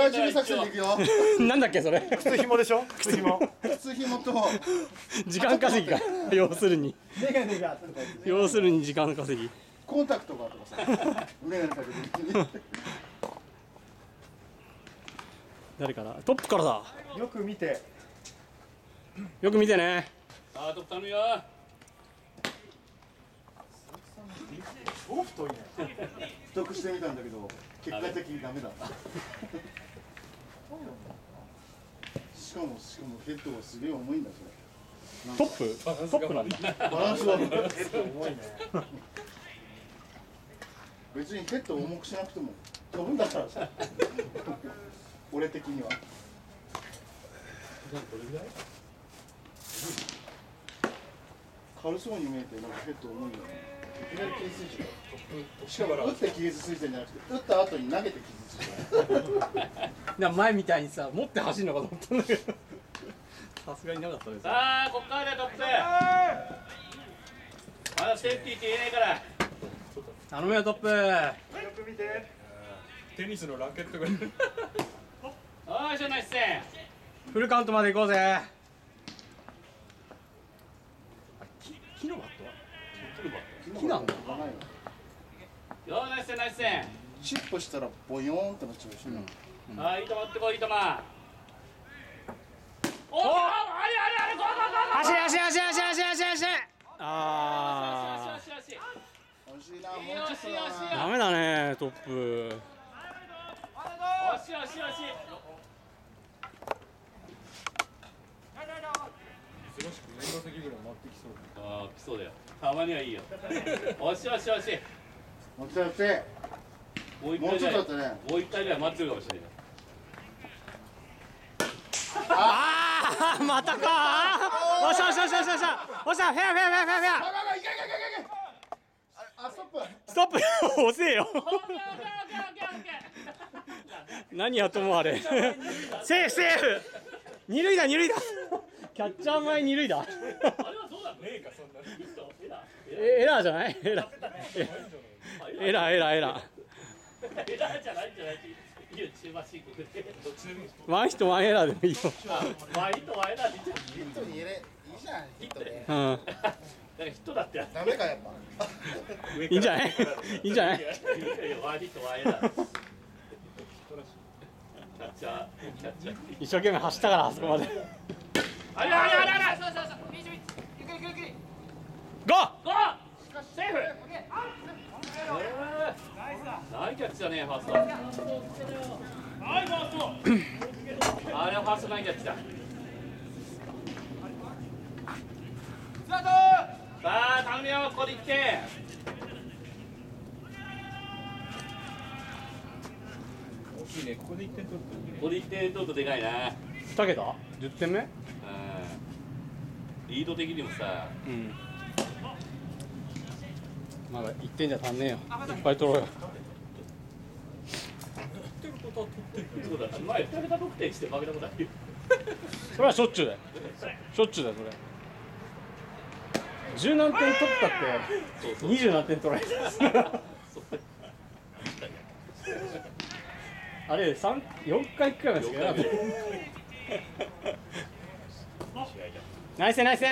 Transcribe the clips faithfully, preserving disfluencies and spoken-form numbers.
ラジル作戦でいくよ。 なんだっけそれ。 靴紐でしょ。靴紐。 靴紐と時間稼ぎか。要するに。 メガネが。 要するに時間稼ぎ。 コンタクトがとかさ。メガネかけて。 誰かな。トップからだ。 よく見て。 よく見てね。 あー、トップ頼むよ。 超太いね。 太くしてみたんだけど結果的にダメだった。しかもしかもヘッドがすげえ重いんだそれ。 トップ？トップなんだ。 バランスはヘッド重いね。 別にヘッド重くしなくても飛ぶんだからさ。俺的には。軽そうに見えてなんかヘッド重いよね。いきなり傷ついちゃう。しかも打って傷ついてんじゃなくて打った後に投げて傷ついちゃう。 前みたいにさ持って走るのかと思ったんだけど。さすがになかったです。 さあ、こっからでトップ。まだセーフティーって言えないから。 頼むよトップ。 よく見て。 テニスのラケットが。 よいしょ、ナイスセン。 フルカウントまで行こうぜ。木のバットは？木なんだ。 よー、ナイスセン、ナイスセン。 チップしたらボヨーンってなっちゃうしね。 あー、いいとこ持ってこい、いいとこ。おー、あれあれあれ、ゴーゴーゴーゴー。 走れ走れ走れ走れ走れ走れ走れ。あよしよしよしよし。 惜しいな、もうちょっとあ。 な。 ダメだねトップ。 よしよしよし。 珍しくよん打席ぐらい回ってきそう。 ああ、来そうだよ。たまにはいいよ。よしよしよし。 もうちょっとやって。 もう一もう回ぐらい。 ちょっとだったね。 もう一回ぐらい待ってるかもしれない。 ああまたか。おっしゃおっしゃおっしゃおっしゃおっしゃおっしゃフェアフェアフェアフェアフェア。 あ、いけいけいけいけ。あ、ストップ。 ストップ遅えよ。 オッケーオッケーオッケーオッケーオッケー。 何やともあれ。セーフセーフ。二塁だ二塁だ。キャッチャー前二塁だ。 あれはどうだねえか、そんなに。 えエラーじゃない？エラーエラーエラーエラー。 エラーじゃないんじゃない。いいよ、中間申告で。 ワンヒットワンエラーでもいいよ。 ワイトワイナーでいいじゃん。 ヒットに入れ、いいじゃん、ヒットで。 うん。 なんかヒットだってやつ。 ダメか、やっぱ。 いいんじゃない？いいんじゃない？ いやいや、ワイトワイナー。キャッチャー、キャッチャー。 一生懸命走ったからあそこまで。 あれあれあれあれ。 ゴー！ ゴー。セーフ。ナイスキャッチだね、ファースト。はい、ファースト。あれはファーストナイスキャッチだ。さあ、頼むよ、ここで行って。 大きいね。ここでいってん取るといいね。 ここでいってん取るとでかいな。 二桁？十点目？ うん。リード的にもさ。 うん。まだ一点じゃ足んねえよ。いっぱい取ろうよ。 そうだ、前ふた桁得点して負けたことあるよ。 それはしょっちゅうだよ。しょっちゅうだよそれ。十何点取ったって二十何点取られた。あれ三四回くらいまでしかやらなかった。ナイスナイス。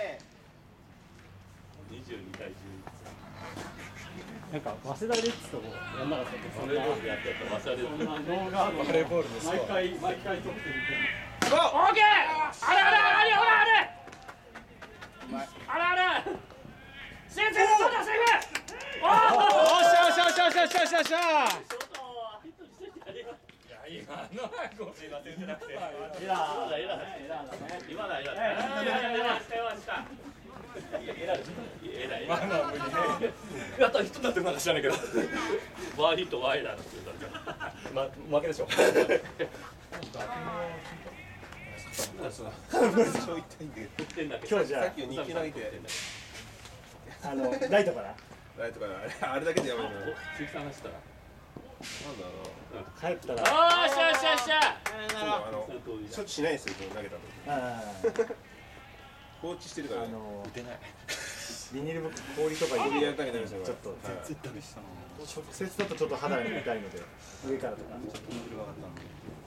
にじゅうに対じゅういち。 なんか早稲田レッツともやんなかったっけ？ バレーボールやってやったら忘れる。 動画バレーボールですわ。 毎回毎回取ってみて。 オーケー。あれあれあれほらあれ。あれあれ。セーフセーフそうだセーフ。おおっしゃおっしゃおっしゃおっしゃおっしゃおっしゃおっしゃ。 いや、今のはごめんなさいじゃなくて。 エラーエラーだエラーだね。今だエラーだ。エラーしたエラーした。エラーエラーエラー。 まあまあ無理ね。やった人だってまだ知らないけど。 ワーヒットワイラーだって言ったら。 ま負けでしょ。 そう言ったいんだけど。 得点だけ。 今日じゃあさっきの日記投げて。 あのライトからライトからあれあれだけでやめるの。 鈴木さんがしたら。 なんだろう。 帰ったら。 あーしゃしゃしゃ。 そうあの処置しないですよ投げた時。 あ放置してるからあの打てない。 ビニール袋氷とか氷入れてやったけどちょっと絶対ダメしたの。 直接だとちょっと肌が痛いので上からとか。 ちょっと面白かったんで。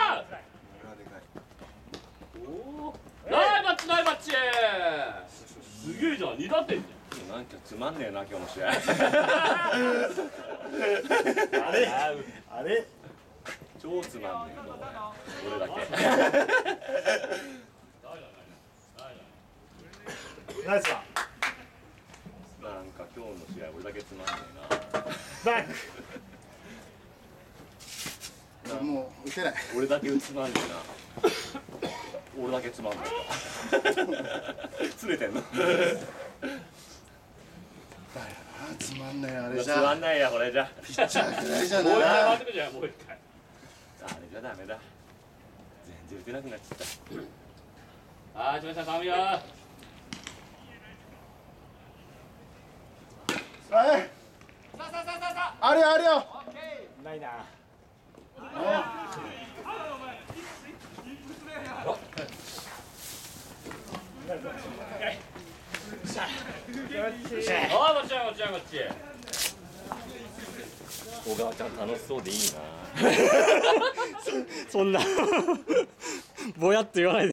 おおナイバッチナイバッチすげえじゃんに打点じゃんなんかつまんねえな今日の試合あれあれ超つまんねえの俺だけナイスだなんか今日の試合俺だけつまんねえバックもう打てない。 な俺だけつまんねえな俺だけつまんないつれてんのあつまんないあれつじゃ。 まんないやこれじゃピッチャーぐらいじゃもう一回な回ってくるじゃんもう一回あれじゃダメだ全然打てなくなっちゃったはい、千葉さん、頼むよ。 はいあるよあるよ。 ないなおい、こっちや、こっちや、こっち。 小川ちゃん楽しそうでいいなそんなぼやっと言わないで